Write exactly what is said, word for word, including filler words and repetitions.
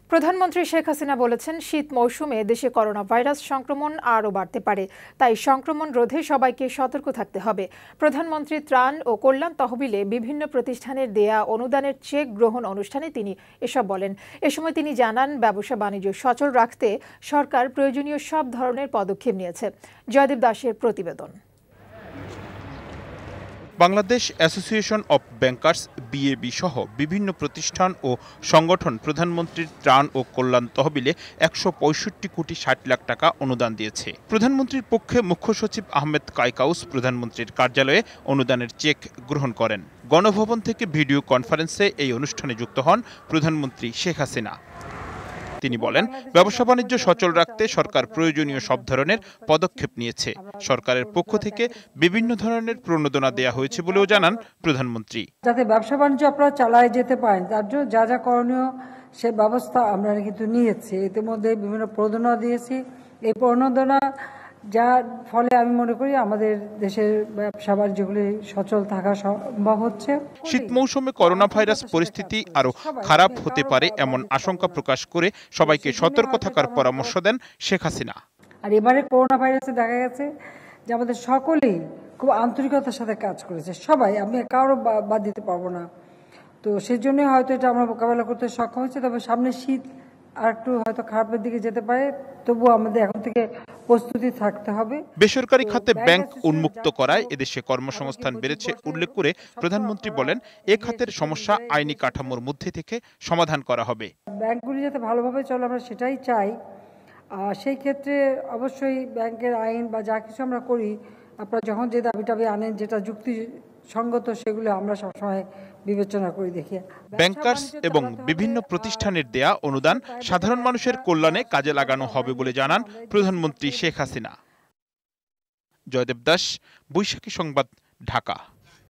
প্রধানমন্ত্রী শেখ হাসিনা বলেছেন, শীত মৌসুমে দেশে করোনা ভাইরাস সংক্রমণ আরও বাড়তে পারে, তাই সংক্রমণ রোধে সবাইকে সতর্ক থাকতে হবে। প্রধানমন্ত্রী ত্রাণ ও কল্যাণ তহবিলে বিভিন্ন প্রতিষ্ঠানের দেয়া অনুদানের চেক গ্রহণ অনুষ্ঠানে তিনি এসব বলেন। এ সময় তিনি জানান, ব্যবসা বাণিজ্য সচল রাখতে সরকার প্রয়োজনীয় সব ধরনের পদক্ষেপ নিয়েছে। জয়দেব দাসের প্রতিবেদন। Bangladesh association of bankers BAB সহ বিভিন্ন প্রতিষ্ঠান ও সংগঠন প্রধানমন্ত্রীর ত্রাণ ও কল্যাণ তহবিলে একশো পঁয়ষট্টি কোটি ষাট লাখ টাকা অনুদান দিয়েছে। প্রধানমন্ত্রীর পক্ষে মুখ্য সচিব আহমেদ কায়কাউস প্রধানমন্ত্রীর কার্যালয়ে অনুদানের চেক গ্রহণ করেন। গণভবন থেকে ভিডিও কনফারেন্সে এই অনুষ্ঠানে যুক্ত হন প্রধানমন্ত্রী শেখ হাসিনা। তিনি বলেন, ব্যবসা বাণিজ্য সচল রাখতে সরকার প্রয়োজনীয় সব ধরনের পদক্ষেপ নিয়েছে। সরকারের পক্ষ থেকে বিভিন্ন ধরনের প্রণোদনা দেওয়া হয়েছে বলেও জানান প্রধানমন্ত্রী। যাতে ব্যবসা বাণিজ্য আপনারা চালায় যেতে পারেন, তার জন্য যা যা করণীয় সে ব্যবস্থা আমরা কিন্তু নিয়েছি। ইতিমধ্যে বিভিন্ন প্রণোদনা দিয়েছি। এই প্রণোদনা যার ফলে আমি মনে করি আমাদের দেশের ব্যবসা বাণিজ্যগুলি সচল থাকা সম্ভব হচ্ছে। শীত মৌসুমে করোনা ভাইরাস পরিস্থিতি আরো খারাপ হতে পারে এমন আশঙ্কা প্রকাশ করে সবাইকে সতর্ক থাকার পরামর্শ দেন শেখ হাসিনা। আর এবারে করোনা ভাইরাসে দেখা গেছে যে আমাদের সকলেই খুব আন্তরিকতার সাথে কাজ করেছে। সবাই, আমি কারো বাদ দিতে পারবো না। তো সেই জন্য হয়তো এটা আমরা মোকাবেলা করতে সক্ষম হয়েছে। তবে সামনে শীত আর একটু হয়তো খারাপের দিকে যেতে পারে, তবুও আমাদের এখন থেকে প্রস্তুতি থাকতে হবে। বেসরকারি খাতে ব্যাংক উন্মুক্ত করায় এদেশে কর্মসংস্থান বেড়েছে উল্লেখ করে প্রধানমন্ত্রী বলেন, এ খাতের সমস্যা আইনি কাঠামোর মধ্যে থেকে সমাধান করা হবে। ব্যাংকগুলি যাতে ভালোভাবে চলে আমরা সেটাই চাই। সেই ক্ষেত্রে অবশ্যই ব্যাংকের আইন বা যা কিছু আমরা করি, আপনারা যখন যে দাবি টাবি আনেন যেটা যুক্তিসঙ্গত, সেগুলো আমরা সবসময় বিবেচনা করে দেখি। ব্যাংকার্স এবং বিভিন্ন প্রতিষ্ঠানের দেয়া অনুদান সাধারণ মানুষের কল্যাণে কাজে লাগানো হবে বলে জানান প্রধানমন্ত্রী শেখ হাসিনা। জয়দেব দাস, বৈশাখী সংবাদ, ঢাকা।